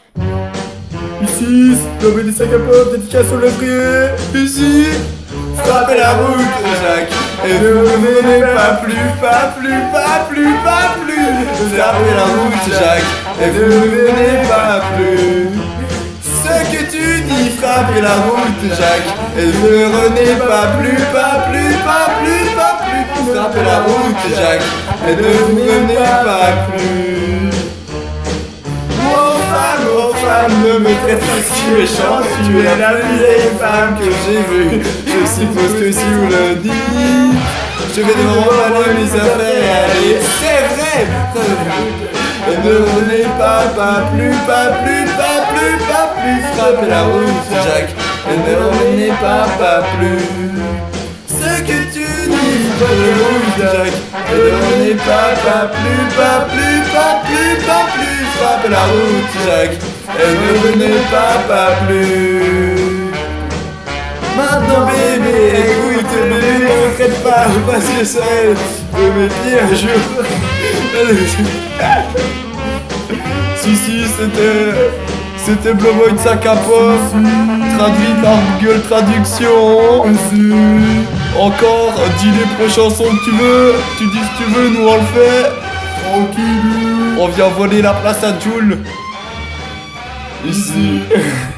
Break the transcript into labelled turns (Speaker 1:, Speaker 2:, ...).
Speaker 1: Ici, l'homme des sacs à pop, dédicace au levrrier. Ici, frappez la route, Jacques. Et ne revenez pas plus, pas plus, pas plus, pas plus. Frappez la route, Jacques. Et ne revenez pas plus. Ce que tu dis, frappez la route, Jacques. Et ne revenez pas plus, pas plus, pas plus, pas plus. Frappez la route, Jacques. Et ne revenez pas plus. Oh femme, ne me traite pas si méchant. Tu es la plus vieille femme que j'ai vue. Je suppose que si vous le dites, je vais devoir aller mes affaires. Allez, c'est vrai. Et ne revenez pas plus, pas plus, pas plus, pas plus. Frappez la route, Jacques. Et ne revenez pas plus. Ce que tu dis, frappez la route, Jacques. Et ne revenez pas plus, pas plus, pas plus, pas plus. Frappez la route, Jacques. Et ne revenez pas plus. Maintenant bébé, écoute bébé, ne me traite pas parce que ça de mes pires jours. Si, c'était Bloboy de sac à pop, traduit par Google Traduction. Encore, dis les prochaines chansons que tu veux, tu dis ce que tu veux, nous on le fait. Tranquille. On vient voler la place à Jules. Ici.